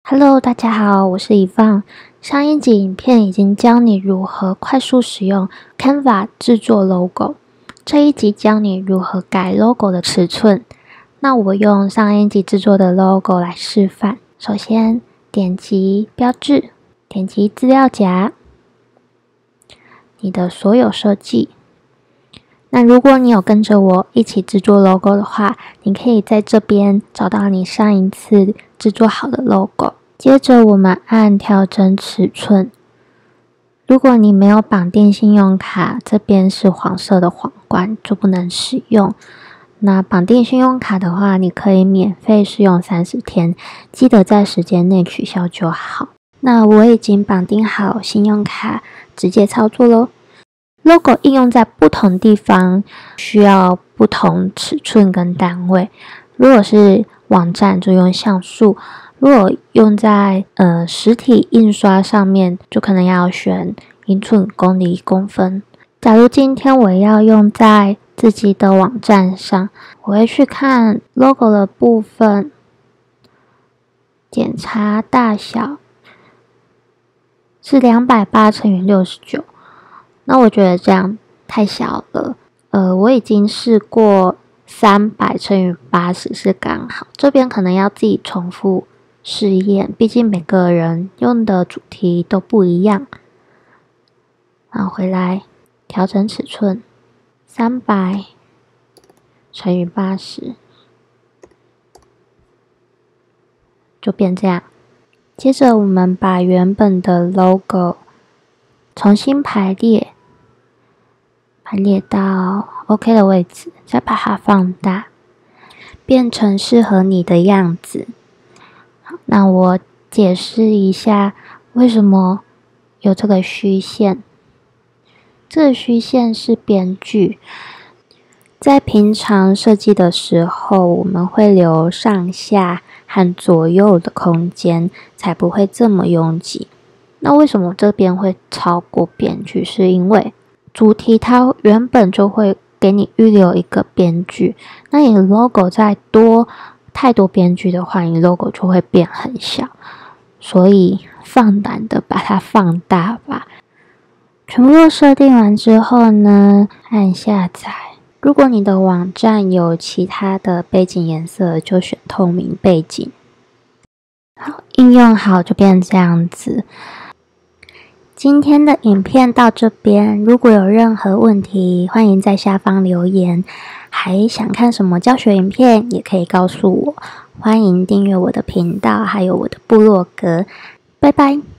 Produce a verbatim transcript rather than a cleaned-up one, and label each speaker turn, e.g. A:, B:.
A: Hello， 大家好，我是以放。上一集影片已经教你如何快速使用 Canva 制作 logo， 这一集教你如何改 logo 的尺寸。那我用上一集制作的 logo 来示范。首先点击标志，点击资料夹，你的所有设计。那如果你有跟着我一起制作 logo 的话，你可以在这边找到你上一次制作好的 logo。接着我们按调整尺寸。如果你没有绑定信用卡，这边是黄色的皇冠，就不能使用。那绑定信用卡的话，你可以免费试用三十天，记得在时间内取消就好。那我已经绑定好信用卡，直接操作咯。logo 应用在不同地方，需要不同尺寸跟单位。如果是网站就用像素，如果用在呃实体印刷上面，就可能要选英寸、公厘、公分。假如今天我要用在自己的网站上，我会去看 logo 的部分，检查大小是两百八乘以六十九。那我觉得这样太小了，呃，我已经试过三百乘以八十是刚好，这边可能要自己重复试验，毕竟每个人用的主题都不一样。然后回来调整尺寸，三百乘以八十，就变这样。接着我们把原本的 logo 重新排列。排列到 OK 的位置，再把它放大，变成适合你的样子。好，那我解释一下为什么有这个虚线。这个虚线是边距，在平常设计的时候，我们会留上下和左右的空间，才不会这么拥挤。那为什么这边会超过边距？是因为主题它原本就会给你预留一个边距，那你 logo 再多太多边距的话，你 logo 就会变很小，所以放胆的把它放大吧。全部都设定完之后呢，按下载。如果你的网站有其他的背景颜色，就选透明背景。好，应用好就变这样子。今天的影片到这边，如果有任何问题，欢迎在下方留言。还想看什么教学影片，也可以告诉我。欢迎订阅我的频道，还有我的部落格。拜拜。